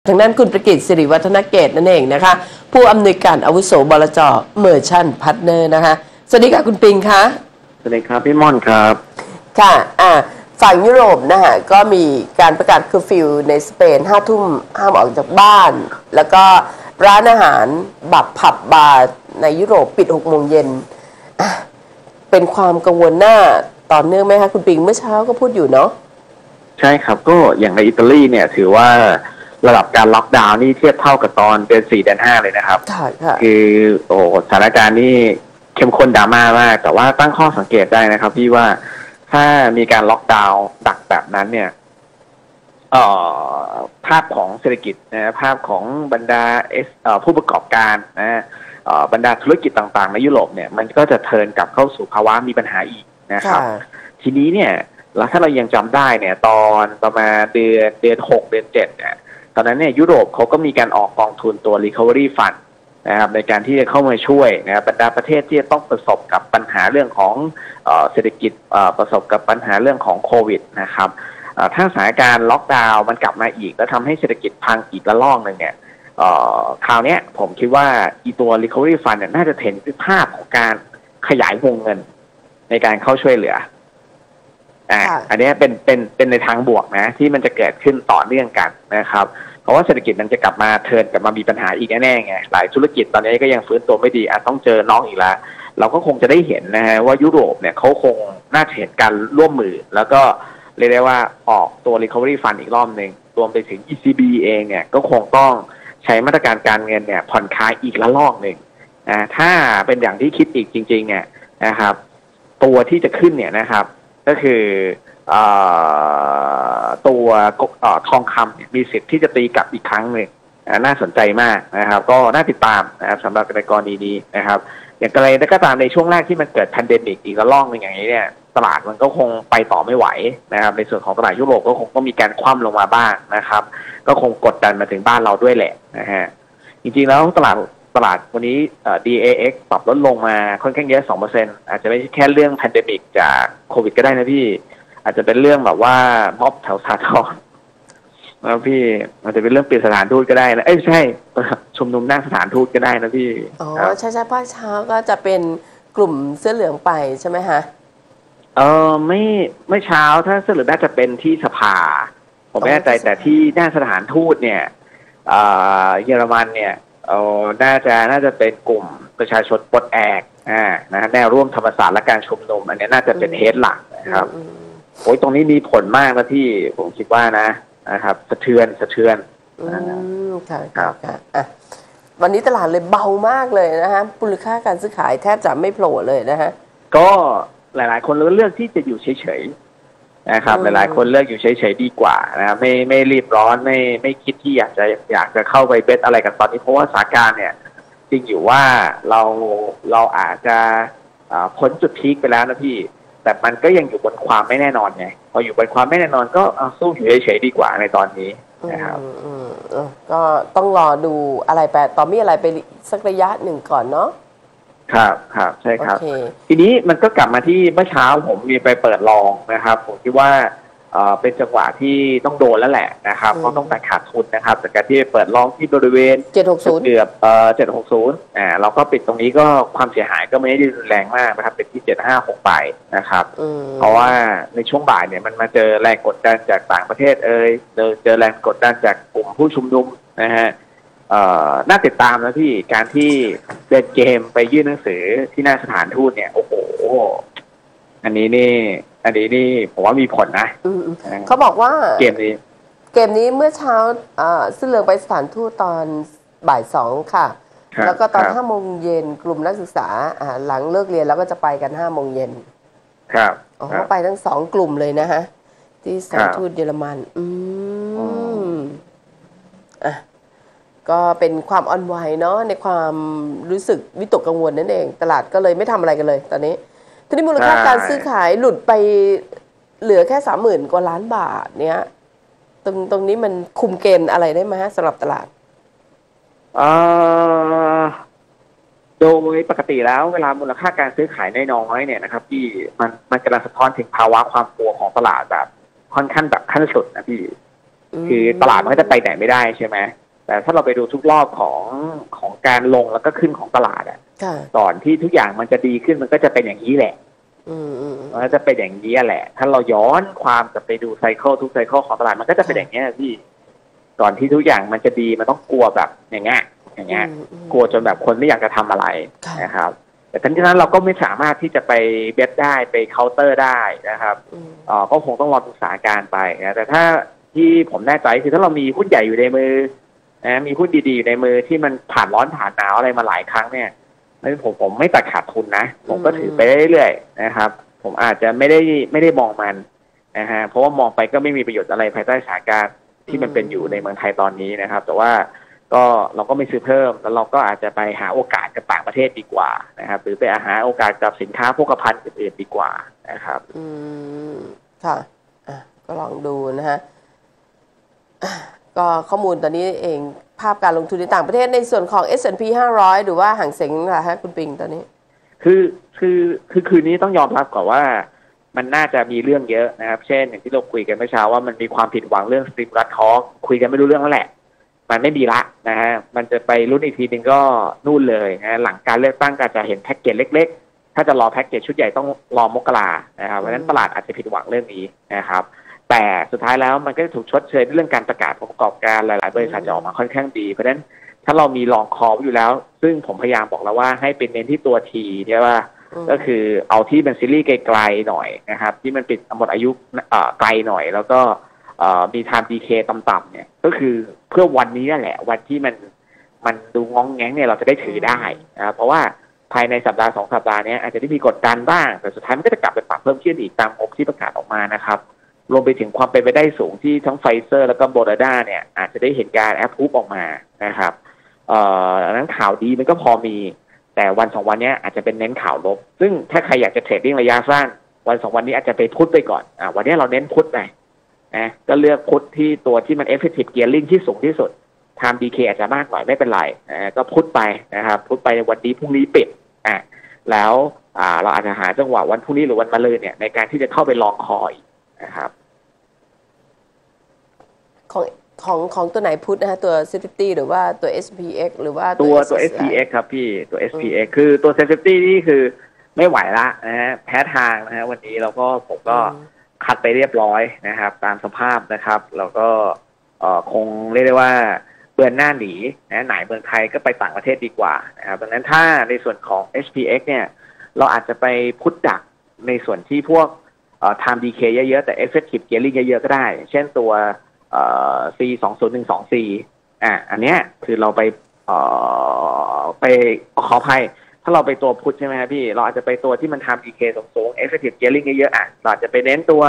ทางด้านคุณประกิตสิริวัฒนเกตนั่นเองนะคะผู้อำนวยการอาวุโสบลจ.เมอร์ชั่นพาร์ทเนอร์นะคะสวัสดีค่ะคุณปิงคะสวัสดีครับพี่ม่อนครับค่ะฝั่งยุโรปนะคะก็มีการประกาศเคอร์ฟิวในสเปน5 ทุ่มห้ามออกจากบ้านแล้วก็ร้านอาหารบับผับบาร์ในยุโรปปิด6 โมงเย็นเป็นความกังวลหน้าต่อเนื่องไหมคะคุณปิงเมื่อเช้าก็พูดอยู่เนาะใช่ครับก็อย่างในอิตาลีเนี่ยถือว่าระดับการล็อกดาวน์นี่เทียบเท่ากับตอนเดือน4 เดือน 5เลยนะครับคือสถานการณ์นี่เข้มข้นดราม่ามากแต่ว่าตั้งข้อสังเกตได้นะครับพี่ว่าถ้ามีการล็อกดาวน์ดักแบบนั้นเนี่ยภาพของเศรษฐกิจนะภาพของบรรดาผู้ประกอบการนะบรรดาธุรกิจต่างๆในยุโรปเนี่ยมันก็จะเทิร์นกลับเข้าสู่ภาวะมีปัญหาอีกนะครับทีนี้เนี่ยแล้วถ้าเรายังจำได้เนี่ยตอนประมาณเดือน6 เดือน 7เนี่ยตอนนั้นเนี่ยยุโรปเขาก็มีการออกกองทุนตัว Recovery Fund นะครับในการที่จะเข้ามาช่วยนะบรรดาประเทศที่ต้องประสบกับปัญหาเรื่องของเศรษฐกิจประสบกับปัญหาเรื่องของโควิดนะครับถ้าสถานการณ์ล็อกดาวน์มันกลับมาอีกแล้วทำให้เศรษฐกิจพังอีกระลอกหนึ่งเนี่ยคราวนี้ผมคิดว่าอีตัว Recovery Fund เนี่ยน่าจะเห็นภาพของการขยายวงเงินในการเข้าช่วยเหลืออันนี้เป็นในทางบวกนะที่มันจะเกิดขึ้นต่อเนื่องกันนะครับเพราะว่าเศรษฐกิจมันจะกลับมาเทิร์นกลับมามีปัญหาอีกแน่ๆไงหลายธุรกิจตอนนี้ก็ยังฟื้นตัวไม่ดีต้องเจอน้องอีกแล้วเราก็คงจะได้เห็นนะฮะว่ายุโรปเนี่ยเขาคงน่าจะเห็นการร่วมมือแล้วก็เรียกได้ว่าออกตัว Recovery Fund อีกรอบหนึ่งรวมไปถึง ECB เองเนี่ยก็คงต้องใช้มาตรการการเงินเนี่ยผ่อนคลายอีกละลอกหนึ่งถ้าเป็นอย่างที่คิดอีกจริงๆเนี่ยนะครับตัวที่จะขึ้นเนี่ยนะครับก็คือตัวทองคำมีสิทธิ์ที่จะตีกลับอีกครั้งหนึ่งน่าสนใจมากนะครับก็น่าติดตามนะครับสำหรับในกรณีนี้นะครับอย่างไรก็ตามในช่วงแรกที่มันเกิดแพนเดมิกอีกระลอกหนึ่งอย่างนี้เนี่ยตลาดมันก็คงไปต่อไม่ไหวนะครับในส่วนของตลาดยุโรปก็คงต้องมีการคว่ำลงมาบ้างนะครับก็คงกดดันมาถึงบ้านเราด้วยแหละนะฮะจริงๆแล้วตลาดวันนี้DAX ปรับลดลงมาค่อนข้างเยอะ 2% อาจจะไม่ใช่แค่เรื่องแพนเดมิกจากโควิดก็ได้นะพี่อาจจะเป็นเรื่องแบบว่าม็อบแถวสาทรแล้วพี่อาจจะเป็นเรื่องปิดสถานทูตก็ได้นะใช่ชุมนุมหน้าสถานทูตก็ได้นะพี่ใช่ภาคเช้าก็จะเป็นกลุ่มเสื้อเหลืองไปใช่ไหมฮะไม่เช้าถ้าเสื้อเหลืองน่าจะเป็นที่สภาผมไม่แน่ใจแต่ที่หน้าสถานทูตเนี่ยเยอรมันเนี่ยน่าจะเป็นกลุ่มประชาชนปลดแอกนะแนวร่วมธรรมศาสตร์และการชุมนุมอันนี้น่าจะเป็นเฮดหลักนะครับโอ้ยตรงนี้มีผลมากนะที่ผมคิดว่านะครับสะเทือนค่ะวันนี้ตลาดเลยเบามากเลยนะฮะมูลค่าการซื้อขายแทบจะไม่โผล่เลยนะฮะก็หลายๆคนเลือกที่จะอยู่เฉยๆนะครับหลายๆคนเลือกอยู่เฉยๆดีกว่านะครับไม่รีบร้อนไม่คิดที่อยากจะเข้าไปเบสอะไรกันตอนนี้เพราะว่าสถานการณ์เนี่ยจริงอยู่ว่าเราอาจจะพ้นจุดพีคไปแล้วนะพี่แต่มันก็ยังอยู่บนความไม่แน่นอนไงพออยู่บนความไม่แน่นอนก็สู้อยู่เฉยๆดีกว่าในตอนนี้นะครับก็ต้องรอดูอะไรไปต่อมีอะไรไปสักระยะหนึ่งก่อนเนาะครับใช่ครับทีนี้มันก็กลับมาที่เมื่อเช้าผมมีไปเปิดลองนะครับผมคิดว่าเป็นจังหวะที่ต้องโดนแล้วแหละนะครับเพราะต้องการขาดทุนนะครับจากการที่เปิดลองที่บริเวณ 760 เกือบ760เราก็ปิดตรงนี้ก็ความเสียหายก็ไม่ได้รุนแรงมากนะครับเป็นที่756ไปนะครับเพราะว่าในช่วงบ่ายเนี่ยมันมาเจอแรงกดดันจากต่างประเทศเจอแรงกดดันจากกลุ่มผู้ชุมนุมนะฮะน่าติดตามนะพี่การที่เดินเกมไปยื่นหนังสือที่หน้าสถานทูตเนี่ยโอ้โหอันนี้นี่ผมว่ามีผลนะเขาบอกว่าเกมนี้เมื่อเช้าซึ่งเลือกไปสถานทูตตอนบ่าย 2ค่ะแล้วก็ตอน5 โมงเย็นกลุ่มนักศึกษาหลังเลิกเรียนแล้วก็จะไปกัน5 โมงเย็นครับไปทั้ง2 กลุ่มเลยนะฮะที่สถานทูตเยอรมันก็เป็นความอ่อนไหวเนาะในความรู้สึกวิตกกังวลนั่นเองตลาดก็เลยไม่ทำอะไรกันเลยตอนนี้ทีนี้มูลค่าการซื้อขายหลุดไปเหลือแค่ 30,000 กว่าล้านบาทเนี้ยตรงนี้มันคุมเกณฑ์อะไรได้ไหมฮะสำหรับตลาดโดยปกติแล้วเวลามูลค่าการซื้อขายน้อยๆเนี่ยนะครับที่มันกำลังสะท้อนถึงภาวะความกลัวของตลาดแบบค่อนข้างแบบขั้นสุดนะพี่คือตลาดมันก็จะไปไหนไม่ได้ใช่ไหมแต่ถ้าเราไปดูทุกรอบของการลงแล้วก็ขึ้นของตลาดอ่ะก่อนที่ทุกอย่างมันจะดีขึ้นมันก็จะเป็นอย่างนี้แหละมันก็จะเป็นอย่างนี้แหละถ้าเราย้อนความกลับไปดูไซเคิลทุกไซเคิลของตลาดมันก็จะเป็นอย่างนี้พี่ก่อนที่ทุกอย่างมันจะดีมันต้องกลัวแบบอย่างเงี้ยกลัวจนแบบคนไม่อยากจะทำอะไรนะครับแต่ทั้งนี้นั้นเราก็ไม่สามารถที่จะไปเบสได้ไปเคาน์เตอร์ได้นะครับก็คงต้องรอศึกษาการไปนะแต่ถ้าที่ผมแน่ใจคือถ้าเรามีหุ้นใหญ่อยู่ในมือนะมีหุ้นดีๆอยู่ในมือที่มันผ่านร้อนผ่านหนาวอะไรมาหลายครั้งเนี่ยผมไม่ตัดขาดทุนนะผมก็ถือไปเรื่อยๆนะครับผมอาจจะไม่ได้มองมันนะฮะเพราะว่ามองไปก็ไม่มีประโยชน์อะไรภายใต้สถานการณ์ที่มันเป็นอยู่ในเมืองไทยตอนนี้นะครับแต่ว่าก็เราก็ไม่ซื้อเพิ่มแล้วเราก็อาจจะไปหาโอกาสกับต่างประเทศดีกว่านะครับหรือไปหาโอกาสกับสินค้าโภคภัณฑ์อื่นๆดีกว่านะครับค่ะก็ลองดูนะฮะก็ข้อมูลตอนนี้เองภาพการลงทุนในต่างประเทศในส่วนของ S&P 500หรือว่าหางเส็งล่ะฮะคุณปิงตอนนี้คือคืนนี้ต้องยอมรับก่อนว่ามันน่าจะมีเรื่องเยอะนะครับเช่นอย่างที่เราคุยกันเมื่อเช้าว่ามันมีความผิดหวังเรื่องสติมรัสทอล์กคุยกันไม่รู้เรื่องแล้วแหละมันไม่มีละนะฮะมันจะไปรุ่นอีกทีนึงก็นู่นเลยนะหลังการเลือกตั้งก็จะเห็นแพ็กเกจเล็กๆถ้าจะรอแพ็กเกจชุดใหญ่ต้องรอมกรานะครับเพราะฉะนั้นตลาดอาจจะผิดหวังเรื่องนี้นะครับแต่สุดท้ายแล้วมันก็จะถูกชดเชยด้วยเรื่องการประกาศผลประกอบการหลายๆบริษัทจะออกมาค่อนข้างดีเพราะฉะนั้นถ้าเรามีลองคอลอยู่แล้วซึ่งผมพยายามบอกแล้วว่าให้เป็นเน้นที่ตัวทีใช่ป่ะก็คือเอาที่เป็นซีรีส์ไกลๆหน่อยนะครับที่มันปิดหมดอายุไกลหน่อยแล้วก็มี time decay ต่ำๆเนี่ยก็คือเพื่อวันนี้แหละวันที่มันดูงองแงงเนี่ยเราจะได้ถือได้นะเพราะว่าภายในสัปดาห์2 สัปดาห์นี้อาจจะได้มีกดดันบ้างแต่สุดท้ายมันก็จะกลับไปปรับเพิ่มขึ้นอีกตามงบที่ประกาศออกมานะครับรวมไปถึงความเป็นไปได้สูงที่ทั้งไฟเซอร์แล้วก็โมเดอร์นาเนี่ยอาจจะได้เห็นการแอปพูฟออกมานะครับนั้นข่าวดีมันก็พอมีแต่วัน2 วันนี้อาจจะเป็นเน้นข่าวลบซึ่งถ้าใครอยากจะเทรดดิ้งระยะสั้นวัน2 วันนี้อาจจะไปพุทไปก่อนวันนี้เราเน้นพุทไปนะก็เลือกพุทที่ตัวที่มัน effective gearing ที่สูงที่สุด time decay อาจจะมากหน่อยไม่เป็นไรก็พุทไปนะครับพุทไปวันนี้พรุ่งนี้ปิดแล้วเราอาจจะหาจังหวะวันพรุ่งนี้หรือวันมะรืนเนี่ยในการที่จะเข้าไปลองคอยนะครับของตัวไหนพุทนะฮะตัว sensitivity หรือว่าตัว SPX หรือว่าตัว SPX ครับพี่ตัว SPX คือตัว sensitivity นี่คือไม่ไหวละนะฮะแพ้ทางนะฮะวันนี้ผมก็คัดไปเรียบร้อยนะครับตามสภาพนะครับแล้วก็คงเรียกได้ว่าเบือนหน้าหนีนะไหนเมืองไทยก็ไปต่างประเทศดีกว่านะครับดังนั้นถ้าในส่วนของ SPX เนี่ยเราอาจจะไปพุทดักในส่วนที่พวกtime decay เยอะๆแต่ effective gearing เยอะๆก็ได้เช่นตัวC2012C อันเนี้ยคือเราไปขออภัยถ้าเราไปตัวพุทใช่ไหมครับพี่เราอาจจะไปตัวที่มันทำ decay สูงๆ effective gearing เยอะๆเราอาจจะไปเน้นตัว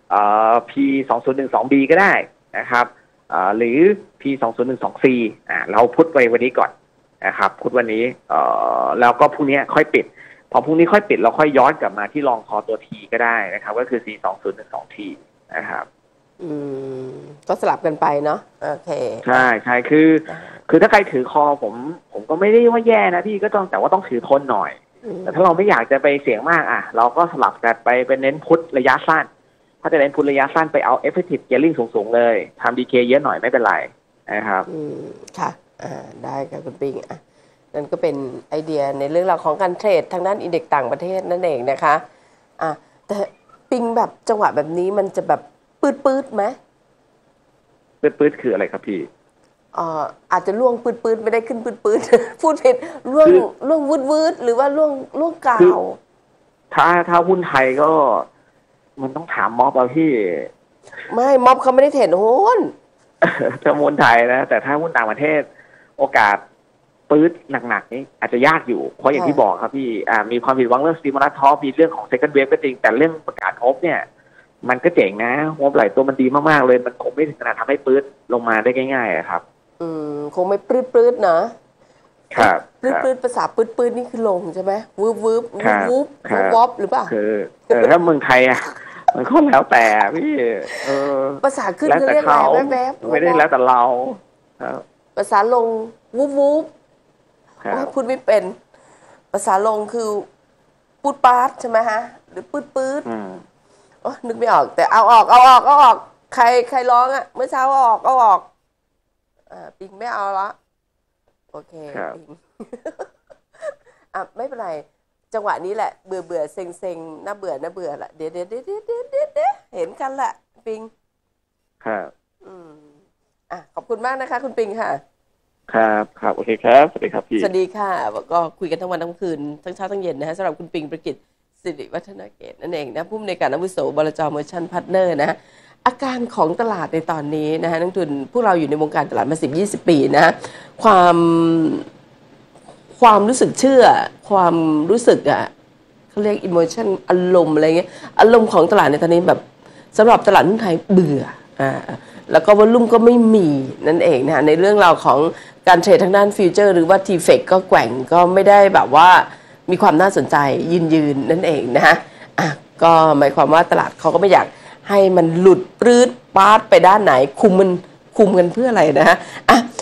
P2012B ก็ได้นะครับหรือ P2012C เราพุทไปวันนี้ก่อนนะครับพุทวันนี้แล้วก็พรุ่งนี้ค่อยปิดพอพรุ่งนี้ค่อยปิดเราค่อยย้อนกลับมาที่ลองคอตัว T ก็ได้นะครับก็คือ C2012T นะครับก็สลับกันไปเนาะโอเคใช่คือถ้าใครถือคอผมก็ไม่ได้ว่าแย่นะพี่ก็ต้องแต่ว่าต้องถือทนหน่อยแต่ถ้าเราไม่อยากจะไปเสี่ยงมากเราก็สลับกันไปเป็นเน้นพุทระยะสั้นถ้าจะเน้นพุทระยะสั้นไปเอา effective gearing สูงๆเลยทำ decay เยอะหน่อยไม่เป็นไรนะครับค่ะได้ค่ะคุณปิงนั่นก็เป็นไอเดียในเรื่องราวของการเทรดทางด้านอินเด็กซ์ต่างประเทศนั่นเองนะคะแต่ปิงแบบจังหวะแบบนี้มันจะแบบปื๊ดไหมปื๊ดคืออะไรครับพี่อาจจะล่วงปื๊ดไม่ได้ขึ้นปื๊ดพูดผิดล่วงวืดหรือว่าล่วงกาวถ้าหุ้นไทยก็มันต้องถามม็อบเอาพี่ไม่ม็อบเขาไม่ได้เทรดหุ้นถ้าหุ้นไทยนะแต่ถ้าหุ้นต่างประเทศโอกาสปื๊ดหนักๆนี้อาจจะยากอยู่เพราะอย่างที่บอกครับพี่มีความผิดหวังเรื่องสติมูลัสท็อปมีเรื่องของ second wave ก็จริงแต่เรื่องประกาศงบเนี่ยมันก็เจ๋งนะงบหลายตัวมันดีมากๆเลยมันคงไม่ถึงขนาดทำให้ปื๊ดลงมาได้ง่ายๆครับคงไม่ปื๊ดนะครับปื๊ดภาษาปื๊ดนี่คือลงใช่ไหมวืบวอบหรือเปล่าคือถ้าเมืองไทยมันก็แล้วแต่พี่ภาษาขึ้นเขาเรียกอะไรแวบไม่ได้แล้วแต่เราภาษาลงวูบพูดไม่เป็นภาษาลงคือปูดปาดใช่ไหมฮะหรือปื๊ดนึกไม่ออกแต่เอาออกใครร้องอ่ะเมื่อเช้าเอาออกปิงไม่เอาละโอเคปิง ไม่เป็นไรจังหวะนี้แหละเบื่อเซ็งน่าเบื่อละเดี๋ยวเห็นกันแหละปิงครับขอบคุณมากนะคะคุณปิงค่ะครับโอเคครับสวัสดีครับพี่สวัสดีค่ะก็คุยกันทั้งวันทั้งคืนทั้งเช้าทั้งเย็นนะฮะสำหรับคุณปิงประกิตสิริวัฒนเกตนั่นเองนะผู้อำนวยการอาวุโสบลจ. เมอร์ชันต์พาร์ทเนอร์นะอาการของตลาดในตอนนี้นะฮะนักทุนพวกเราอยู่ในวงการตลาดมา 10-20 ปีนะความรู้สึกเชื่อความรู้สึกเขาเรียก emotion อารมณ์อะไรเงี้ยอารมณ์ของตลาดในตอนนี้แบบสำหรับตลาดหุ้นไทยเบื่อแล้วก็วอลุ่มก็ไม่มีนั่นเองนะในเรื่องราวของการเทรดทางด้านฟิวเจอร์หรือว่า TFX ก็แกว่งก็ไม่ได้แบบว่ามีความน่าสนใจยืนนั่นเองนะฮะก็หมายความว่าตลาดเขาก็ไม่อยากให้มันหลุดปรื้ดปาดไปด้านไหนคุมกันเพื่ออะไรนะฮะ